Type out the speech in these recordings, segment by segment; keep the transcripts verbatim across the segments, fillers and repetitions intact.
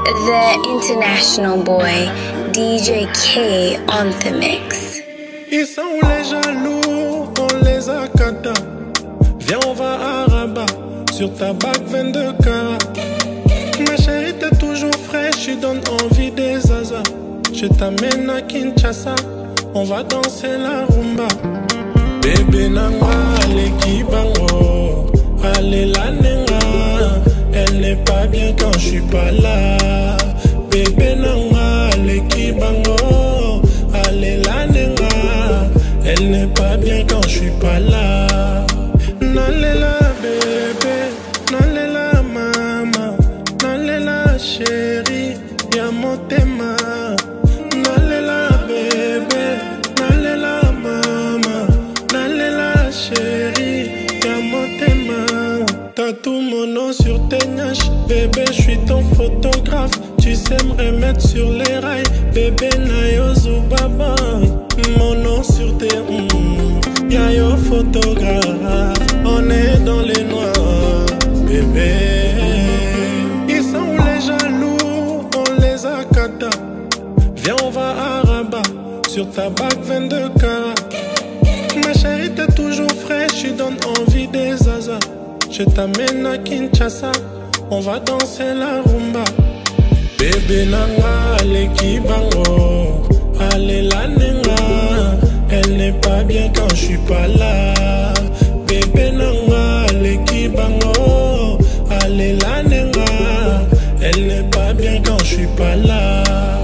The international boy, D J K on the mix. Ils sont les jaloux, on les a cata. Viens, on va à Rabat, sur ta bague vingt-deux carats. Ma chérie, t'es toujours fraîche, tu donnes envie des zazas. Je t'amène à Kinshasa, on va danser la rumba. Bébé nanga, allez qui bango, allez la nenga. Elle n'est pas bien quand je suis pas là. Bébé nanga, allez qui bango, allez la nenga. Elle n'est pas bien quand je suis pas là. Nalela bébé, nalela mama, nalela chérie, y'a mon tema. Nalela bébé, nalela mama, nalela chérie, y'a mon tema. T'as tout mon nom sur tes naches, bébé j'suis ton photographe. Tu sais me remettre sur les rails, bébé Nayozu Baba. Mon nom sur tes mm, y'a yo photographe. On est dans les noirs, bébé. Ils sont où les jaloux, on les a cata. Viens on va à Rabat, sur ta bague vingt-deux carats. Ma chérie t'es toujours fraîche, tu donnes envie des zazas. Je t'amène à Kinshasa, on va danser la rumba. Bébé nanga, allez qui bango, allez la nenga. Elle n'est pas bien quand je suis pas là. Bébé nanga, allez qui bango, allez la nenga. Elle n'est pas bien quand je suis pas là.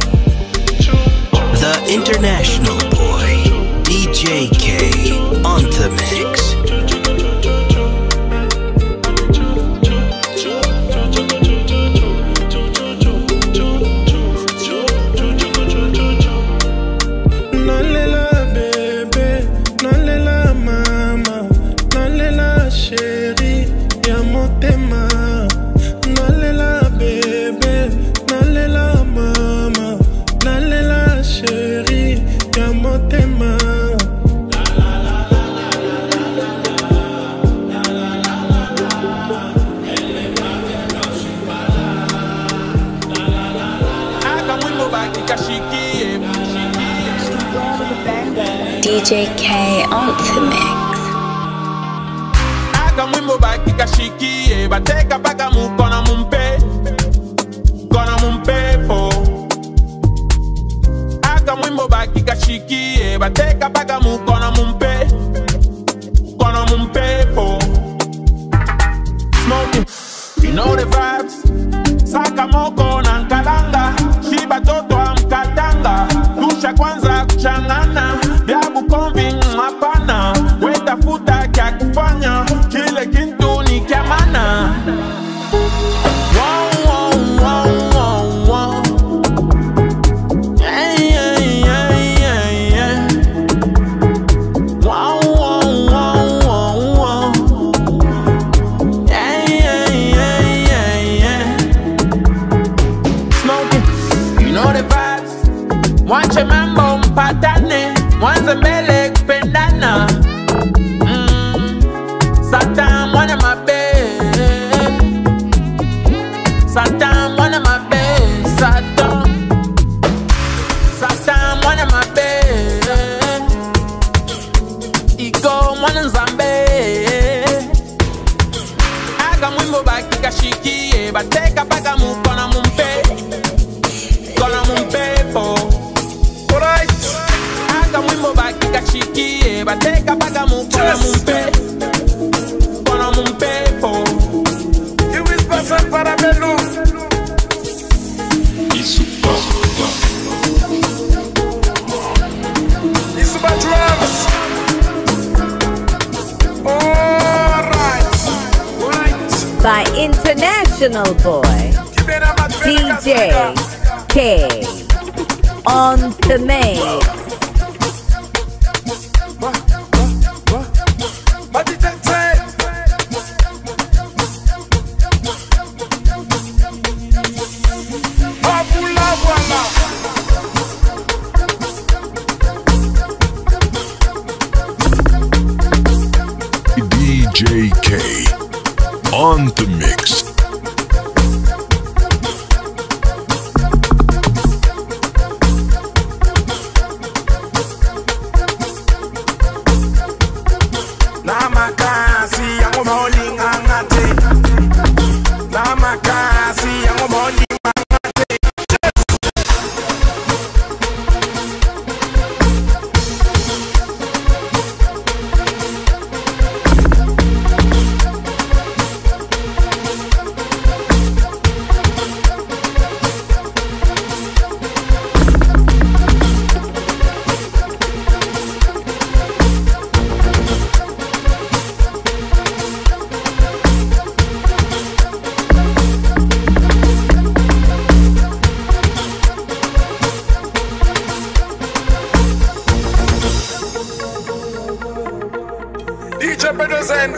The international boy, D J K on the mix. D J K on the mix. Aga mwimbo baki kashikie, bateka baka mukona mumpe, kona mumpepo. Aga mwimbo baki kashikie, bateka baka mukona mumpe, kona mumpepo. Smoking, you know the vibes. Saka moko na nkalanga, shiba toto amkatanga. Kusha kwanza kuchangana. Biabu kombi mapana, weta futa kya kufanya, kile kintu ni kya mana. Wow, wow, wow, wow, wow. Yeah, yeah, yeah, yeah, yeah. Wow, wow, wow, wow, wow. Yeah, yeah, yeah, yeah, yeah. Smoking, you know the vibes. Watch a mambo mpatane. Mwanza mbele kupendana. mm. Satan mwana mabe, Satan mwana mabe, Satan Satan mwana mabe, Iko mwana nzambe. Aga mwimbo baki kashikie, bateka baka mukona mumpe, kona mumpepo. Alright. Aga mwimbo baki kashikie, bateka baka mukona mumpe, kona mumpepo. You is person para belu. Isuba Isuba drums. Alright. Alright. By international boy, D J K on the mix. D J K on the mix.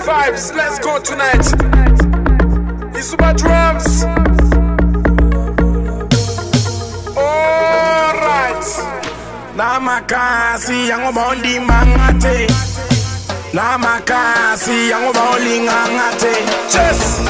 vibes, let's go tonight. Isuba drums. Alright. Namakasi yango bondi mangate. Namakasi yango bondi ngangate. Chess.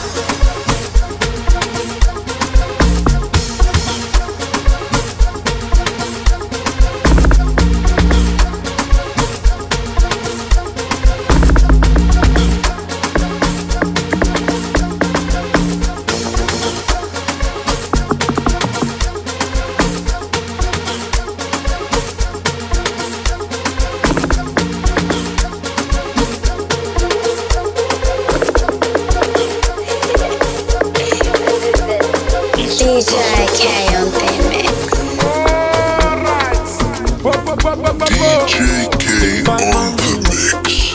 D J K on the mix. D J K on the mix.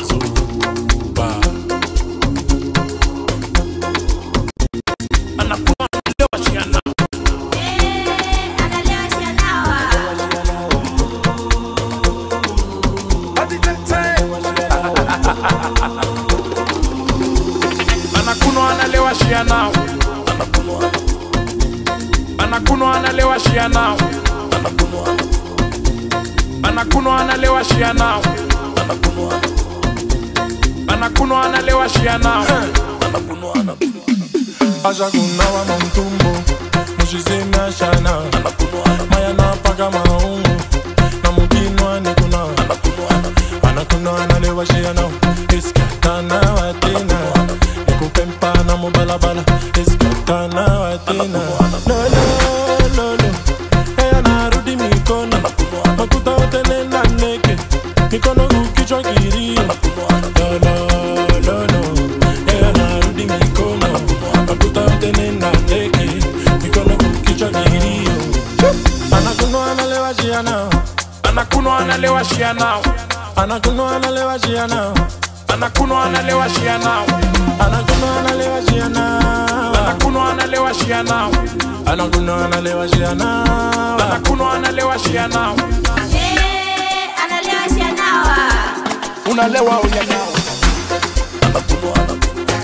Anakuno analewa shia now. Anakuno analewa shia now. Anakuno analewa shia now. Anakuno analewa shia now. Ajagunawa mantumbo Mujize na shana Maya na paga maungu Na mukinwa nikuna Anakuno analewa shia now Iskatana watina Nikupempa na mubalabala Iskatana watina Lolo, lolo Eya narudi mikono Makuta otene na neke Mikono kukichwa kirio Lolo, lolo Eya narudi mikono Makuta otene na neke Mikono kukichwa kirio Anakuno analewa shia now. Anakuno analewa shia now. Anakuno analewa shia now. Anakuno analewa shia now. Anakuno analewa shia now. Anakuno analewa shia now. Anakuno analewa shia now. Anakuno analewa shia now. Eh, analewa shia now. Unalewa unya now. Anakuno anakuno.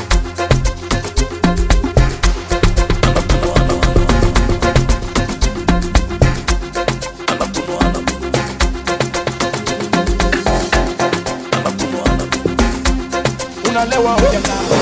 Unalewa unya now.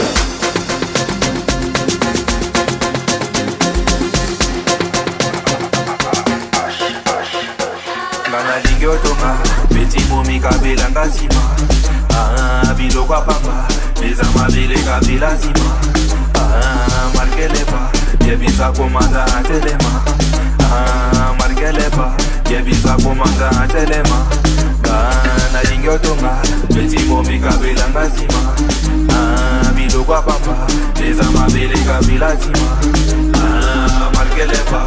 Nana lingotonga, beti momi kabela ngazima. Ah, bilo kwa pamba, beza mabele kabela zima. Ah, markelepa, yebisa komanda atelema. Ah, markelepa, yebisa komanda atelema. Nana lingotonga, beti momi kabela ngazima. Ah, bilo kwa pamba, beza mabele kabela zima. Ah, markelepa.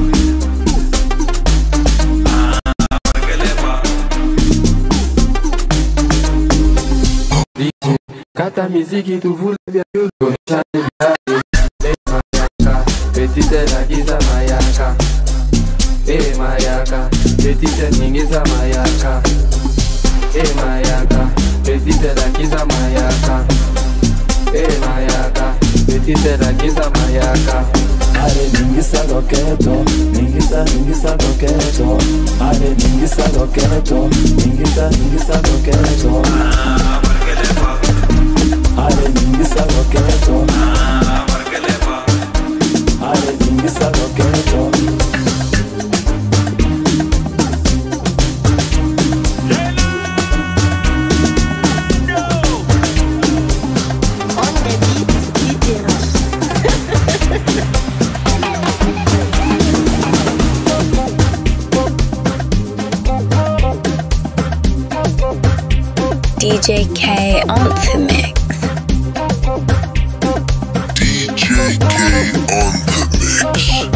Kata miziki tuvule vya yudo Chane bihari E mayaka Petite la giza mayaka E mayaka Petite ningiza mayaka E mayaka Petite la giza mayaka E mayaka Petite la giza mayaka Ale ningisa loketo, ningisa ningisa loketo. Ale ningisa loketo, ningisa ningisa loketo. Ah, markelepa. Ale ningisa loketo. Ah, markelepa. Ale ningisa loketo. On the beat, D J Rush. D J K on the mix. D J K on the mix.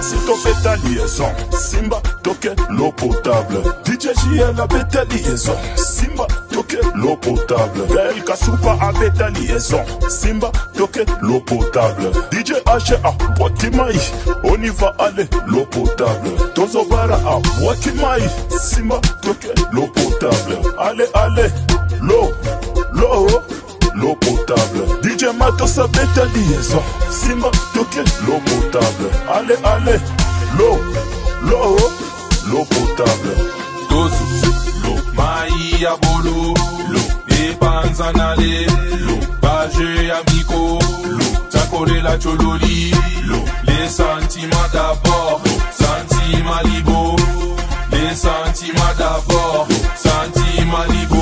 Lucas topeta liaison, Simba toke l'eau potable. D J J L a beta liaison, Simba toke l'eau potable. Gaël Kasupa a beta liaison, Simba toke l'eau potable. D J H a Boitimaï, on y va aller l'eau potable. Tozobara a Boitimaï, Simba toke l'eau potable. Allez, allez, l'eau, l'eau, l'eau potable. D J Matos a beta liaison, Simba toke l'eau potable. Allez, allez, l'eau, l'eau, l'eau potable. Dozu, l'eau, maï à bolo, l'eau, et panzanale, l'eau, bagé amico, l'eau, takore la chololi, l'eau, les sentiments d'abord, sentiments libo, les sentiments d'abord, sentiments libo.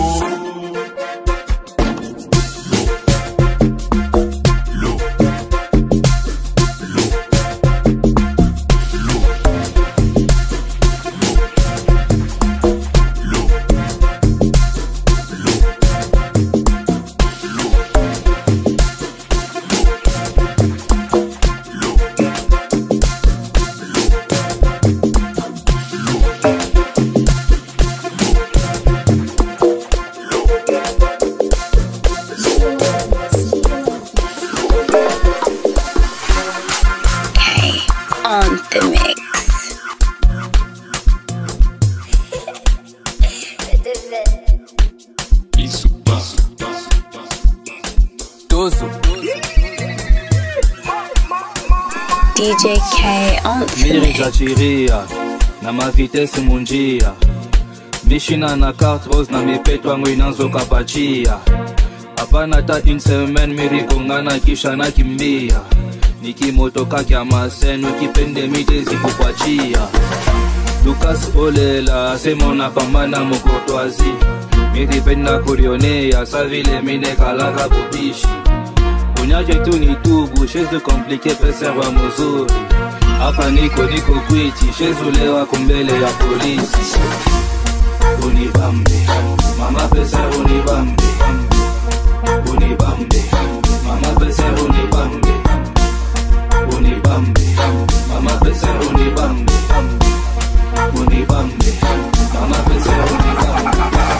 D J K on the mix. Mirizachiria na mavitesi munjia, mishina na carte rose na mipetwa ngwinanzo kapachia. Hapana ta une semaine mirikongana kisha na kimbia, nikimotoka kya maseno kipende mitezi kukwachia. Lucas olela semo na pambana mokotwazi, miripenda kurionea sa vile mine kalaka bubishi. Unyaje tu ni tubu, shezu komplike pesa wa muzuri. Hapa niko niko kwiti, shezu lewa kumbele ya polisi. Unibambe, mama pesa unibambe. Unibambe, mama pesa unibambe. Unibambe, mama pesa unibambe. Unibambe, mama pesa unibambe.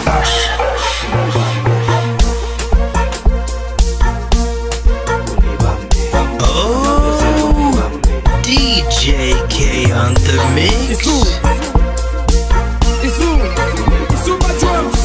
D J K on the mix. Isu, Isu, Isu Drums.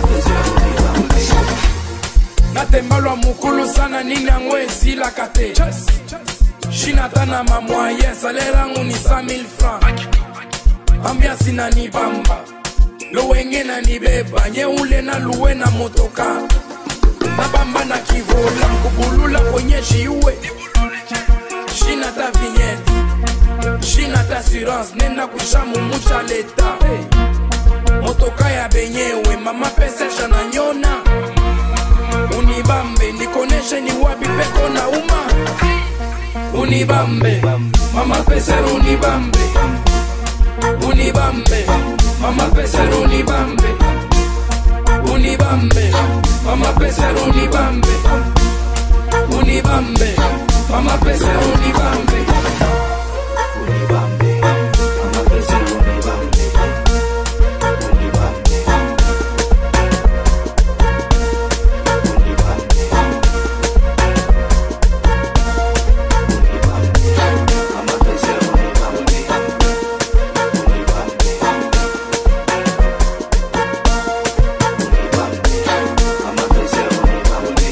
Natembalwa mukulu sana nina ngwezi la kate. Shinatana ma moyen, salaire yangu ni cent mille francs. Ambiance na ni bamba, lowenge na ni beba, nyeule na luwe na motoka. Na bamba na kivola, kubulula kwenye shiwe. Shinata vignette, Shinata assurance, nenda kushamu mucha leta. Motoka ya benyewe, mama pesa shana nyona. Unibambe, nikoneshe ni wapi peko na uma. Unibambe, mama pesa unibambe. Unibambe, mama pesa unibambe. Unibambe, mama pesa unibambe. Unibambe, mama pesa unibambe. Unibambe, mama pesa unibambe. Unibambe, unibambe. Unibambe, mama pesa unibambe. Unibambe, unibambe, mama pesa unibambe.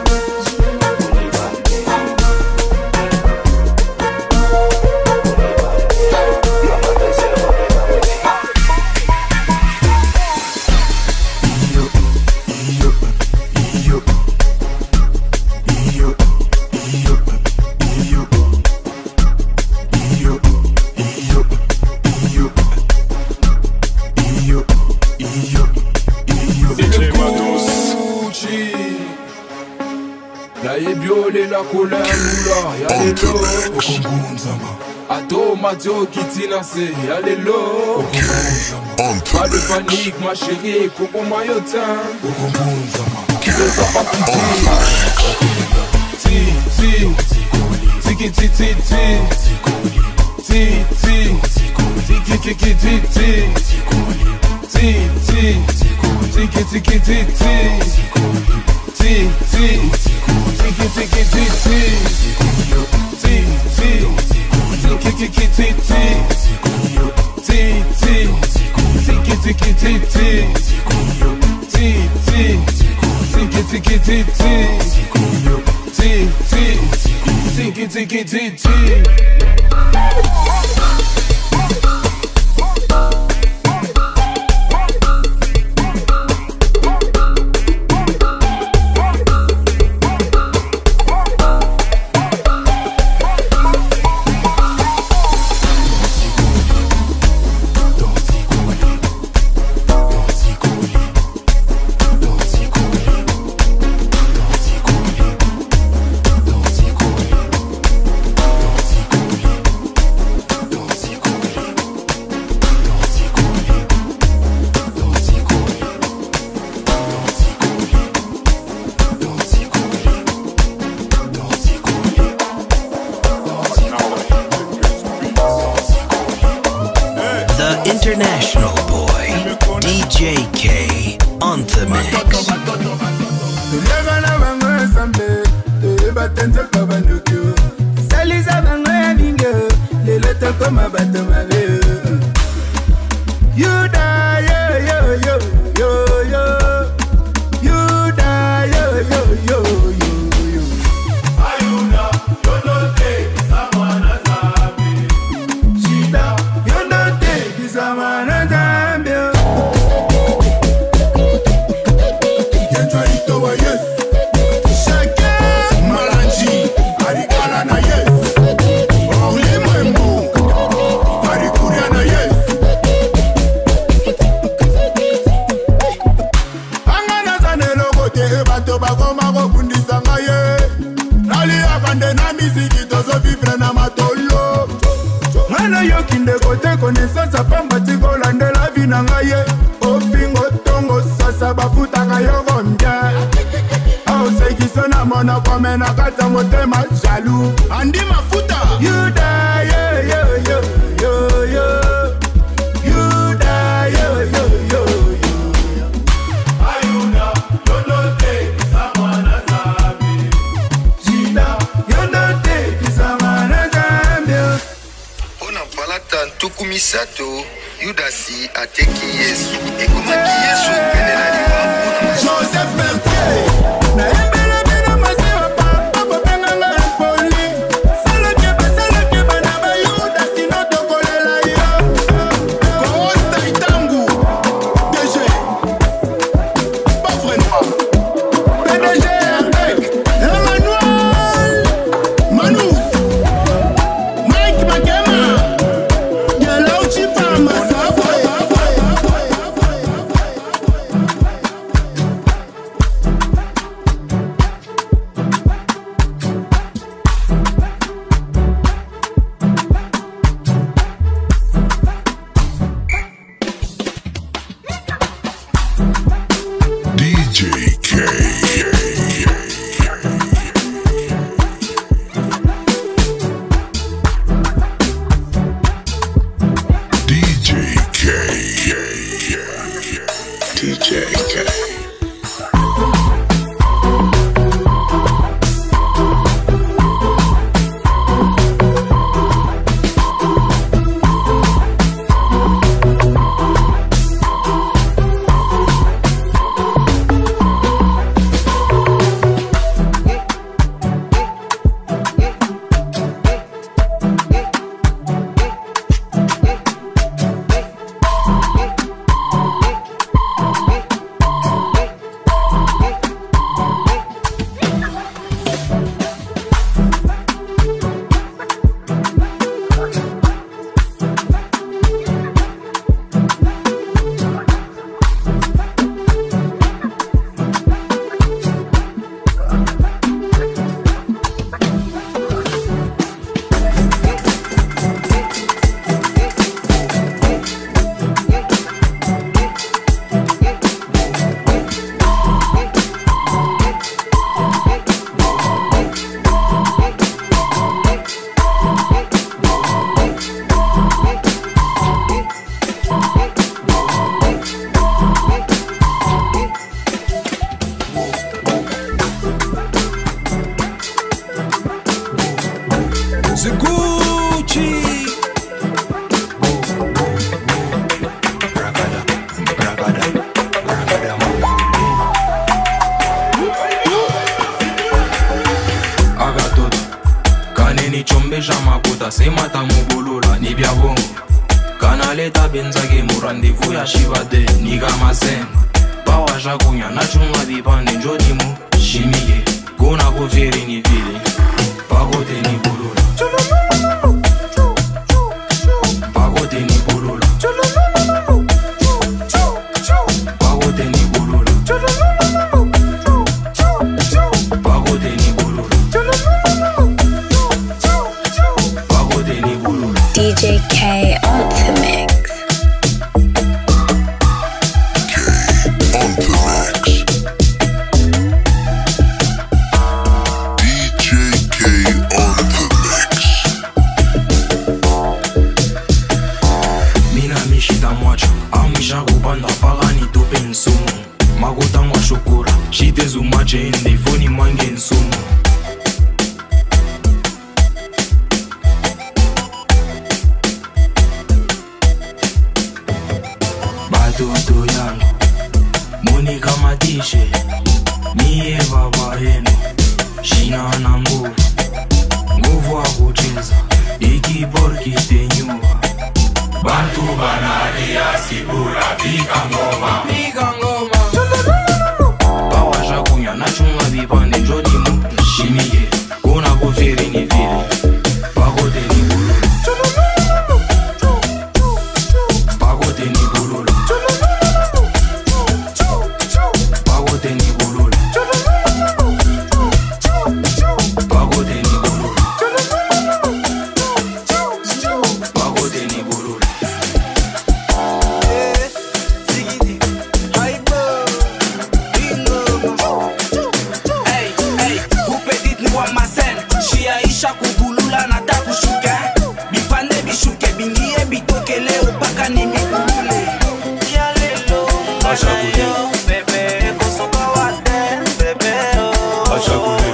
La couleur y'a les lots Ato Matio Kitina se y'a les lots. Pas de panique ma chérie, Coco Mayotin. Les pas Ti, ti, tiki ti ti ti. Ti, ti, tiki tiki ti ti, ti ti, tiki tiki ti ti, ti ti, tiki tiki ti ti, ti ti, tiki tiki ti ti, ti ti, tiki tiki ti ti, ti ti, tiki tiki ti ti, ti ti, tiki tiki ti ti. International boy, D J K on the mix. You die, yo, yo, yo, yo, yo. You die, yo, yo, yo, yo, yo. Ayuna, you don't take someone as happy. Shida, you don't take someone as happy. Yentralito wa yes. Shake Malanji, Arikana na yes. Orle Mwembo, Arikuria na yes. Bato bakoma kobundisa ngaye nali akande na miziki tozo vivre na matolo ngana yokinde kote connaissance pamba tikolande la vie na ngaye ofingo tongo sasa bafutaka yoko mbia aosekiso na mona komena kata motema jaloux andi mafuta you die yo yo yo yo yo you die yo yo yo Tukumisato, Yudasi, Ateki Yesu, et comment Yesu pene la liwa. Joseph Mertier, na embele bena maziwa papa, bobenga nga mpoli. Salo keba, salo keba na ba Yudasi no tokolela yo. Korosta itangu, D G, pas vraiment. P D G avec Emmanuel, Manous, Mike Makema. chumbesha makuta semata mubulula ni bya bongo kanaleta benzake mu rendez-vous ya shivade ni kama sema bawasha kunya na chunga vipande njoni mu shimige kuna kufiri ni vile pakote ni bulula pakote ni bulula pakote ni bulula pakote ni bulula pakote ni bulula D J K on the mix. Magotangwa shokora shite zumache ende foni mange nsumu batoto yangu moni kama tishe niye baba yenu shina na nguvu nguvu wa kucheza ikibor kitenyua bantu banalia sibura pika ngoma pika ngoma bawasha kunya na chunga vipande njoni mu shimige kuna kufiri ni vile pakote ni bulula pakote ni bulula pakote ni bulula pakote ni bulula pakote ni bulula. Kugulula na takushuka bipande bishuke bingie bitoke leo paka ni mikule ya lelo yo bebe kosoka wate bebe ashakule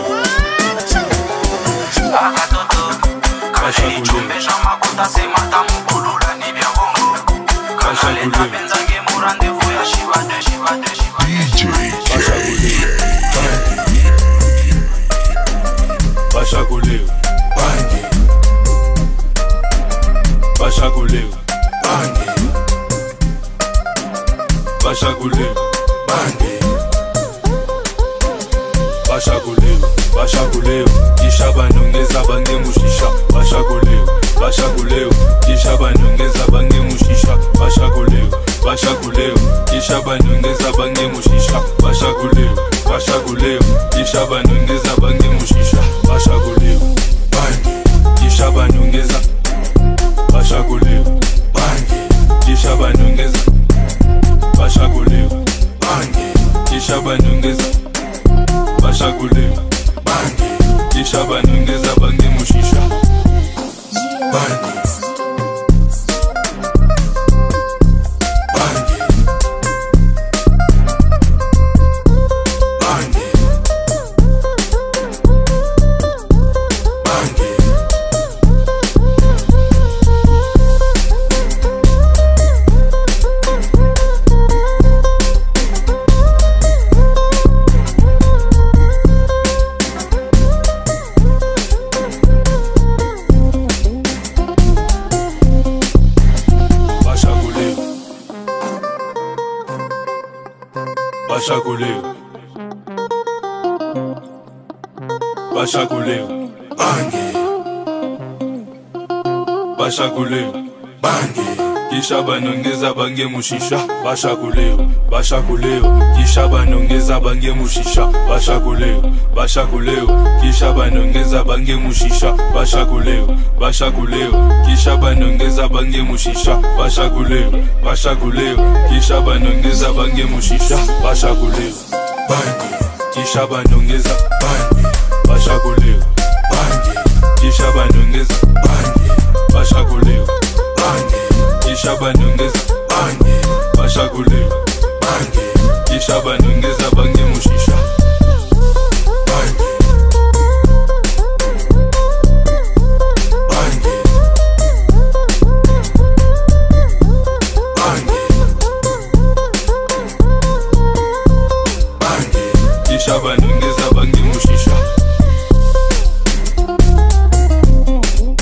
akatoto kashali chumbe shama kota sema tamu bulula ni bya bongo kanale na benzange mu rendez-vous ya shivade shivade shivade D J K bashakule bangi bashakule bangi bashakule bangi bashakule bashakule kisha banongeza bange mushisha bashakule bashakule kisha banongeza bange mushisha bashakule bashakule kisha banongeza bange mushisha bashakule bashakule kisha banongeza bange mushisha bashakule bangi kisha banongeza bashakule bangi kisha banongeza bashakule bangi kisha banongeza bashakule bangi kisha banongeza bange mushisha bangi bashakule bashakule bangi bashakule bangi kisha banongeza bange mushisha bashakule bashakule kisha banongeza bange mushisha bashakule bashakule kisha banongeza bange mushisha bashakule bashakule kisha banongeza bange mushisha bashakule bashakule kisha banongeza bange mushisha bashakule bangi kisha banongeza bangi bashakule bangi kisha banongeza bangi bashakule bangi kisha banongeza bangi bashakule bangi kisha banongeza bange mushisha bangi bangi bangi bangi kisha banongeza bange mushisha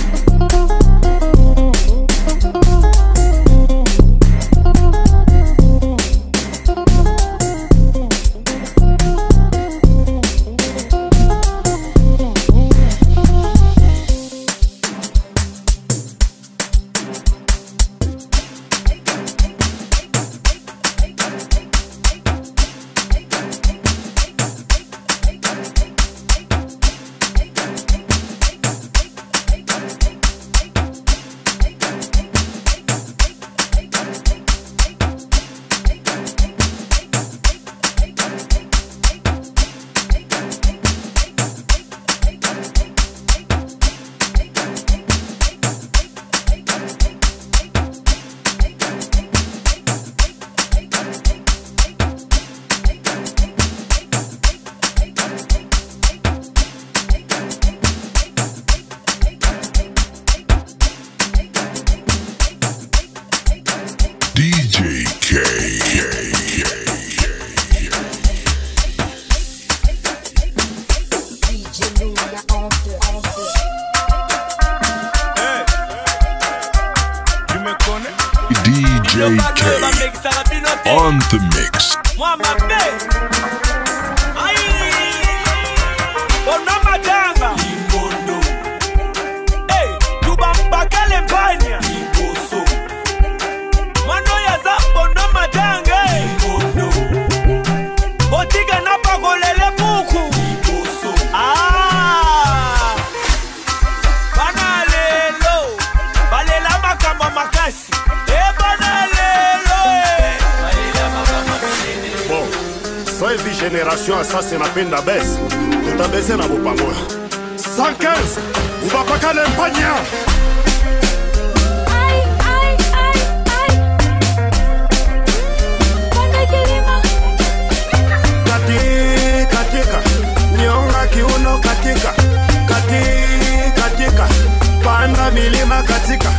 K on the mix. Génération assassin à peine la baisse. Tout a baissé dans vos pamois. cent quinze, ou va pas qu'à l'Espagne. Katika, katika, nyonga kiuno katika. Katika, katika, panda milima katika.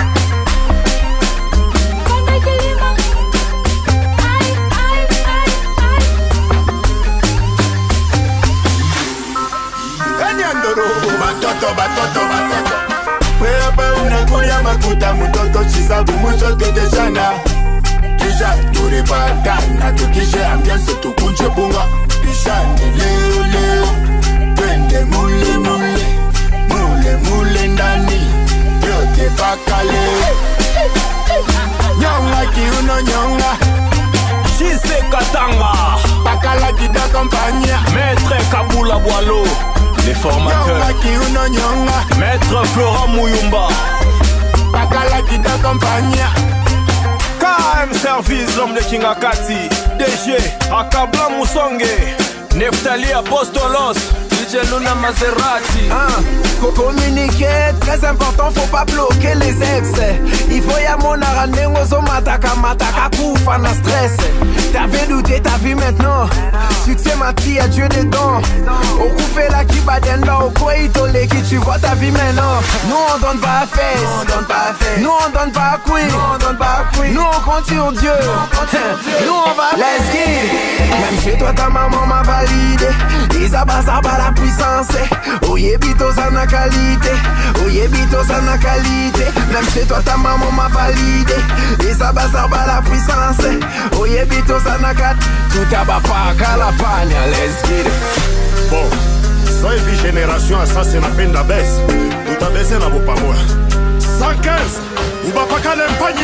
Batoto, batoto, batoto. Wewe unakulia makuta mtoto chisabu mtoto dejana. Kisha turipata na tukishe ambiance tukunje bunga. Bishani leo leo. Twende mule mule. Mule mule ndani. Yote paka leo. Nyonga kiuno nyonga. Chise Katanga. Pakala kita kompanya. Maître Kabula Boilo. Les formateurs nyonga, nyonga. Maître Florent Mouyumba Pakala kita kompanya. K M Service, l'homme de King Akati D G Akabla Moussonge Neftali Apostolos D J Luna Maserati hein? Communiquer, très important, faut pas bloquer les ex. Il faut y a mon aranengo, zo mataka mataka koufa na stress. T'avais douté, t'as vu maintenant. Succès ma fille, à Dieu des dons. Au coup fait la kibadenda, au quoi il tolé qui tu vois ta vie maintenant. Nous on donne pas à face, nous on donne pas à face. Nous on donne pas à couille, nous on donne pas à couille. Nous on compte sur Dieu, nous on va let's get. Même chez toi ta maman m'a validé. Ils abassent la puissance. Oye bito ça n'a qualité. Oye bito ça n'a qualité. Même chez toi ta maman m'a validé. Ils abassent la puissance. Oye bito ça n'a qualité. Tout à bas pas qu'à la pagne, let's get it. Bon, ça est vie génération assassin à peine la baisse. Tout a baissé dans vos pamois. cent quinze, ou va pas qu'à l'Espagne.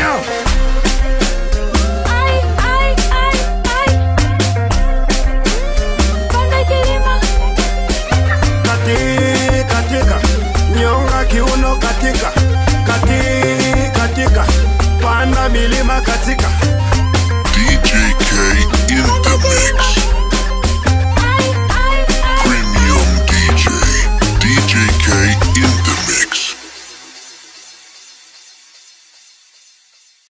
Katika, katika, nyonga kiuno katika. Katika, katika, panda milima katika.